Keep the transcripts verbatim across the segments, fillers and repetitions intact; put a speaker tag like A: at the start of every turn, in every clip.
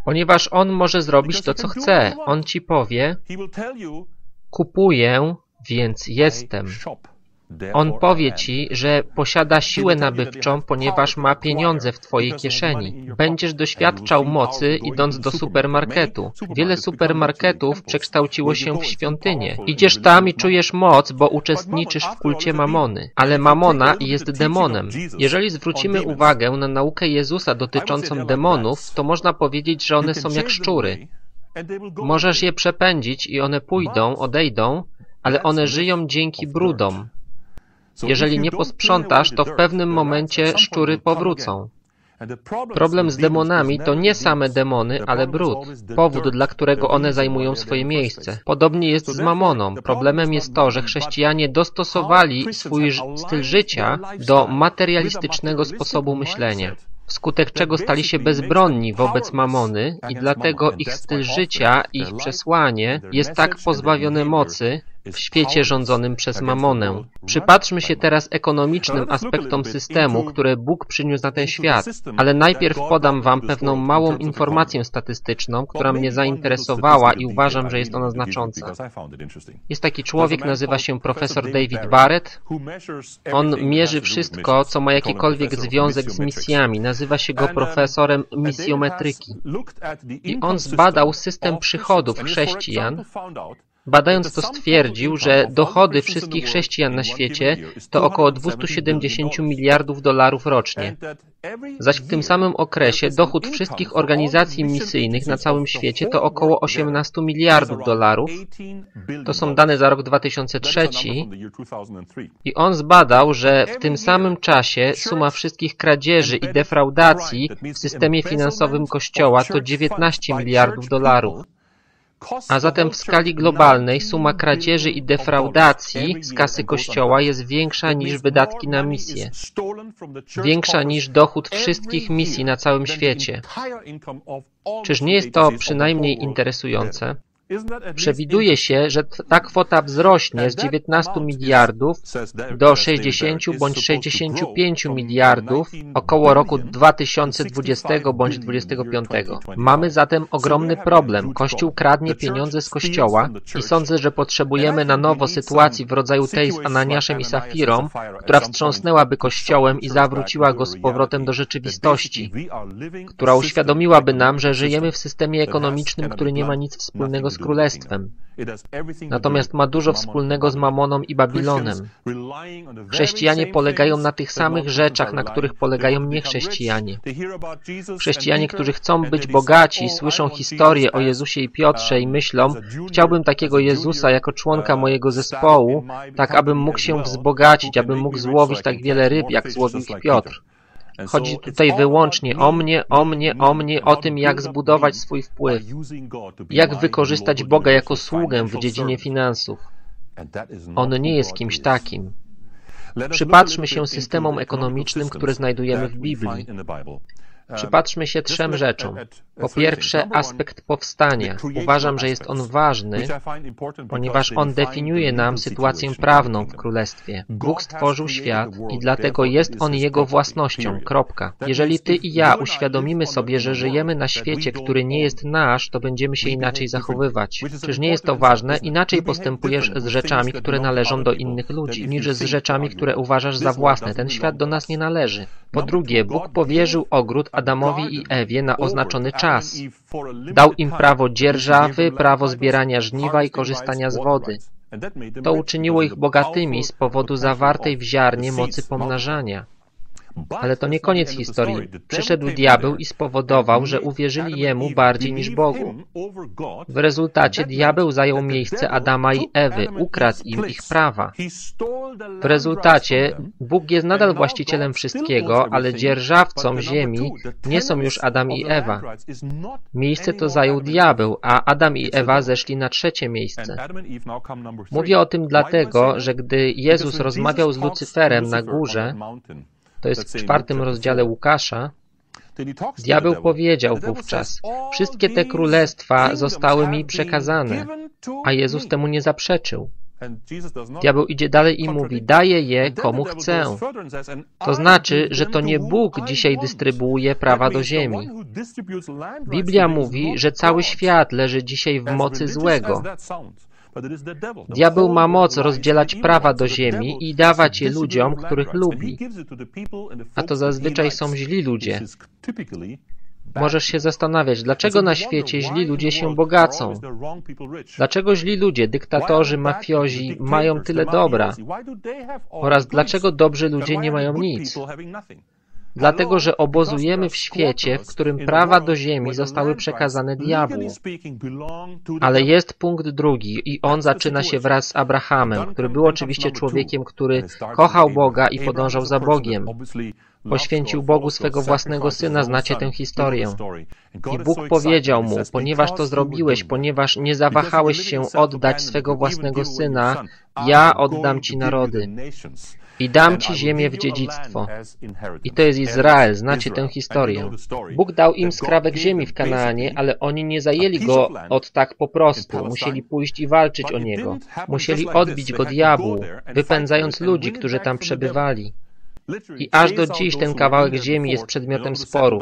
A: Ponieważ On może zrobić to, co chce. On ci powie, kupuję, więc jestem. On powie ci, że posiada siłę nabywczą, ponieważ ma pieniądze w twojej kieszeni. Będziesz doświadczał mocy, idąc do supermarketu. Wiele supermarketów przekształciło się w świątynię. Idziesz tam i czujesz moc, bo uczestniczysz w kulcie Mamony. Ale Mamona jest demonem. Jeżeli zwrócimy uwagę na naukę Jezusa dotyczącą demonów, to można powiedzieć, że one są jak szczury. Możesz je przepędzić i one pójdą, odejdą, ale one żyją dzięki brudom. Jeżeli nie posprzątasz, to w pewnym momencie szczury powrócą. Problem z demonami to nie same demony, ale brud. Powód, dla którego one zajmują swoje miejsce. Podobnie jest z mamoną. Problemem jest to, że chrześcijanie dostosowali swój styl życia do materialistycznego sposobu myślenia, wskutek czego stali się bezbronni wobec mamony i dlatego ich styl życia, ich przesłanie jest tak pozbawione mocy w świecie rządzonym przez mamonę. Przypatrzmy się teraz ekonomicznym aspektom systemu, które Bóg przyniósł na ten świat, ale najpierw podam wam pewną małą informację statystyczną, która mnie zainteresowała i uważam, że jest ona znacząca. Jest taki człowiek, nazywa się profesor David Barrett. On mierzy wszystko, co ma jakikolwiek związek z misjami. Nazywa się go profesorem misjometryki. I on zbadał system przychodów chrześcijan. Badając to stwierdził, że dochody wszystkich chrześcijan na świecie to około dwieście siedemdziesiąt miliardów dolarów rocznie. Zaś w tym samym okresie dochód wszystkich organizacji misyjnych na całym świecie to około osiemnaście miliardów dolarów. To są dane za rok dwa tysiące trzeci. I on zbadał, że w tym samym czasie suma wszystkich kradzieży i defraudacji w systemie finansowym Kościoła to dziewiętnaście miliardów dolarów. A zatem w skali globalnej suma kradzieży i defraudacji z kasy Kościoła jest większa niż wydatki na misję. Większa niż dochód wszystkich misji na całym świecie. Czyż nie jest to przynajmniej interesujące? Przewiduje się, że ta kwota wzrośnie z dziewiętnastu miliardów do sześćdziesięciu bądź sześćdziesięciu pięciu miliardów około roku dwa tysiące dwudziestego bądź dwudziestego piątego. Mamy zatem ogromny problem. Kościół kradnie pieniądze z Kościoła i sądzę, że potrzebujemy na nowo sytuacji w rodzaju tej z Ananiaszem i Safirą, która wstrząsnęłaby Kościołem i zawróciła go z powrotem do rzeczywistości, która uświadomiłaby nam, że żyjemy w systemie ekonomicznym, który nie ma nic wspólnego z Królestwem. Natomiast ma dużo wspólnego z Mamoną i Babilonem. Chrześcijanie polegają na tych samych rzeczach, na których polegają niechrześcijanie. Chrześcijanie, którzy chcą być bogaci, słyszą historię o Jezusie i Piotrze i myślą, chciałbym takiego Jezusa jako członka mojego zespołu, tak abym mógł się wzbogacić, abym mógł złowić tak wiele ryb, jak złowił ich Piotr. Chodzi tutaj wyłącznie o mnie, o mnie, o mnie, o tym, jak zbudować swój wpływ, jak wykorzystać Boga jako sługę w dziedzinie finansów. On nie jest kimś takim. Przypatrzmy się systemom ekonomicznym, które znajdujemy w Biblii. Przypatrzmy się trzem rzeczom. Po pierwsze, aspekt powstania. Uważam, że jest on ważny, ponieważ on definiuje nam sytuację prawną w Królestwie. Bóg stworzył świat i dlatego jest on Jego własnością. Kropka. Jeżeli ty i ja uświadomimy sobie, że żyjemy na świecie, który nie jest nasz, to będziemy się inaczej zachowywać. Czyż nie jest to ważne? Inaczej postępujesz z rzeczami, które należą do innych ludzi, niż z rzeczami, które uważasz za własne. Ten świat do nas nie należy. Po drugie, Bóg powierzył ogród Adamowi i Ewie na oznaczony czas. Dał im prawo dzierżawy, prawo zbierania żniwa i korzystania z wody. To uczyniło ich bogatymi z powodu zawartej w ziarnie mocy pomnażania. Ale to nie koniec historii. Przyszedł diabeł i spowodował, że uwierzyli jemu bardziej niż Bogu. W rezultacie diabeł zajął miejsce Adama i Ewy, ukradł im ich prawa. W rezultacie Bóg jest nadal właścicielem wszystkiego, ale dzierżawcą ziemi nie są już Adam i Ewa. Miejsce to zajął diabeł, a Adam i Ewa zeszli na trzecie miejsce. Mówię o tym dlatego, że gdy Jezus rozmawiał z Lucyferem na górze, to jest w czwartym rozdziale Łukasza, diabeł powiedział wówczas, wszystkie te królestwa zostały mi przekazane, a Jezus temu nie zaprzeczył. Diabeł idzie dalej i mówi, daje je komu chce. To znaczy, że to nie Bóg dzisiaj dystrybuuje prawa do ziemi. Biblia mówi, że cały świat leży dzisiaj w mocy złego. Diabeł ma moc rozdzielać prawa do ziemi i dawać je ludziom, których lubi. A to zazwyczaj są źli ludzie. Możesz się zastanawiać, dlaczego na świecie źli ludzie się bogacą? Dlaczego źli ludzie, dyktatorzy, mafiozi mają tyle dobra? Oraz dlaczego dobrzy ludzie nie mają nic? Dlatego, że obozujemy w świecie, w którym prawa do ziemi zostały przekazane diabłu. Ale jest punkt drugi i on zaczyna się wraz z Abrahamem, który był oczywiście człowiekiem, który kochał Boga i podążał za Bogiem. Poświęcił Bogu swego własnego syna, znacie tę historię. I Bóg powiedział mu, ponieważ to zrobiłeś, ponieważ nie zawahałeś się oddać swego własnego syna, ja oddam ci narody i dam ci ziemię w dziedzictwo. I to jest Izrael, znacie tę historię. Bóg dał im skrawek ziemi w Kanaanie, ale oni nie zajęli go od tak po prostu. Musieli pójść i walczyć o niego. Musieli odbić go diabłu, wypędzając ludzi, którzy tam przebywali. I aż do dziś ten kawałek ziemi jest przedmiotem sporów,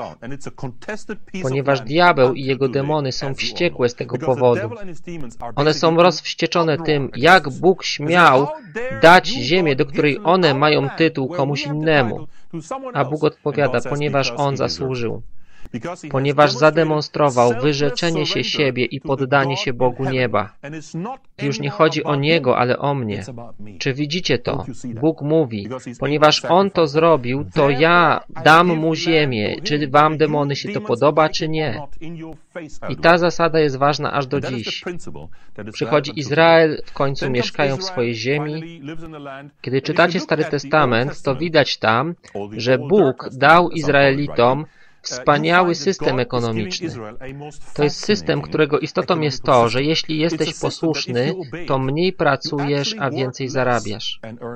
A: ponieważ diabeł i jego demony są wściekłe z tego powodu. One są rozwścieczone tym, jak Bóg śmiał dać ziemię, do której one mają tytuł komuś innemu. A Bóg odpowiada, ponieważ On zasłużył. Ponieważ zademonstrował wyrzeczenie się siebie i poddanie się Bogu nieba. Już nie chodzi o Niego, ale o mnie. Czy widzicie to? Bóg mówi, ponieważ On to zrobił, to ja dam Mu ziemię. Czy wam, demony, się to podoba, czy nie? I ta zasada jest ważna aż do dziś. Przychodzi Izrael, w końcu mieszkają w swojej ziemi. Kiedy czytacie Stary Testament, to widać tam, że Bóg dał Izraelitom wspaniały system ekonomiczny. To jest system, którego istotą jest to, że jeśli jesteś posłuszny, to mniej pracujesz, a więcej zarabiasz.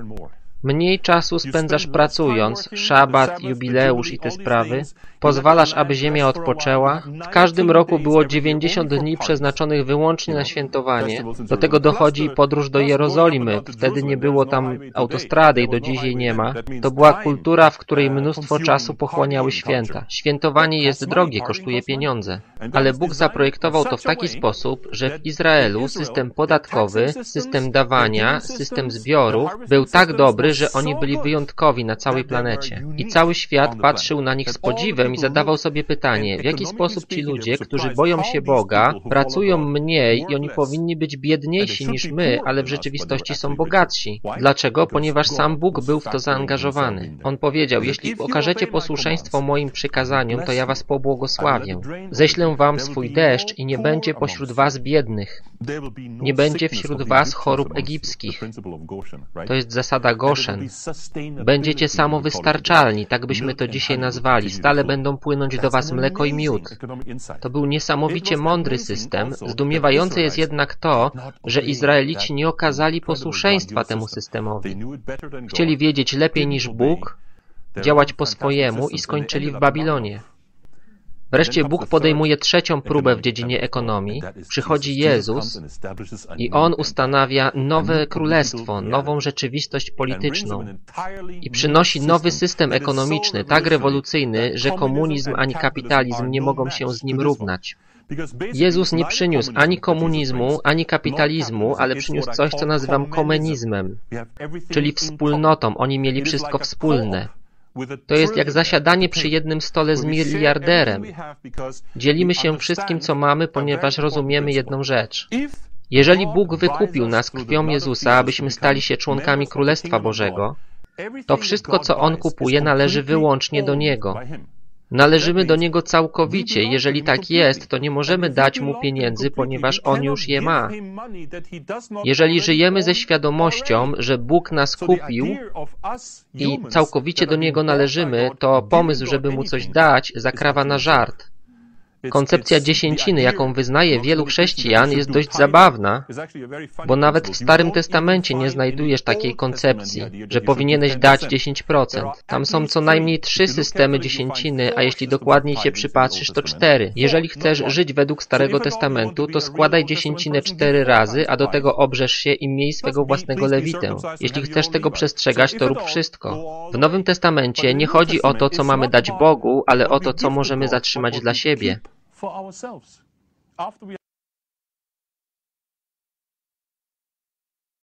A: Mniej czasu spędzasz pracując, szabat, jubileusz i te sprawy. Pozwalasz, aby ziemia odpoczęła. W każdym roku było dziewięćdziesiąt dni przeznaczonych wyłącznie na świętowanie. Do tego dochodzi podróż do Jerozolimy. Wtedy nie było tam autostrady i do dziś jej nie ma. To była kultura, w której mnóstwo czasu pochłaniały święta. Świętowanie jest drogie, kosztuje pieniądze. Ale Bóg zaprojektował to w taki sposób, że w Izraelu system podatkowy, system dawania, system zbiorów był tak dobry, że oni byli wyjątkowi na całej planecie. I cały świat patrzył na nich z podziwem i zadawał sobie pytanie, w jaki sposób ci ludzie, którzy boją się Boga, pracują mniej i oni powinni być biedniejsi niż my, ale w rzeczywistości są bogatsi. Dlaczego? Ponieważ sam Bóg był w to zaangażowany. On powiedział, jeśli okażecie posłuszeństwo moim przykazaniom, to ja was pobłogosławię. Ześlę wam swój deszcz i nie będzie pośród was biednych. Nie będzie wśród was chorób egipskich. To jest zasada Goszen. Będziecie samowystarczalni, tak byśmy to dzisiaj nazwali. Stale będą płynąć do was mleko i miód. To był niesamowicie mądry system. Zdumiewające jest jednak to, że Izraelici nie okazali posłuszeństwa temu systemowi. Chcieli wiedzieć lepiej niż Bóg, działać po swojemu i skończyli w Babilonie. Wreszcie Bóg podejmuje trzecią próbę w dziedzinie ekonomii. Przychodzi Jezus i On ustanawia nowe królestwo, nową rzeczywistość polityczną i przynosi nowy system ekonomiczny, tak rewolucyjny, że komunizm ani kapitalizm nie mogą się z nim równać. Jezus nie przyniósł ani komunizmu, ani kapitalizmu, ale przyniósł coś, co nazywam komenizmem, czyli wspólnotą. Oni mieli wszystko wspólne. To jest jak zasiadanie przy jednym stole z miliarderem. Dzielimy się wszystkim, co mamy, ponieważ rozumiemy jedną rzecz. Jeżeli Bóg wykupił nas krwią Jezusa, abyśmy stali się członkami Królestwa Bożego, to wszystko, co On kupuje, należy wyłącznie do Niego. Należymy do Niego całkowicie. Jeżeli tak jest, to nie możemy dać Mu pieniędzy, ponieważ On już je ma. Jeżeli żyjemy ze świadomością, że Bóg nas kupił i całkowicie do Niego należymy, to pomysł, żeby Mu coś dać, zakrawa na żart. Koncepcja dziesięciny, jaką wyznaje wielu chrześcijan, jest dość zabawna, bo nawet w Starym Testamencie nie znajdujesz takiej koncepcji, że powinieneś dać dziesięć procent. Tam są co najmniej trzy systemy dziesięciny, a jeśli dokładniej się przypatrzysz, to cztery. Jeżeli chcesz żyć według Starego Testamentu, to składaj dziesięcinę cztery razy, a do tego obrzesz się i miej swego własnego lewitę. Jeśli chcesz tego przestrzegać, to rób wszystko. W Nowym Testamencie nie chodzi o to, co mamy dać Bogu, ale o to, co możemy zatrzymać dla siebie.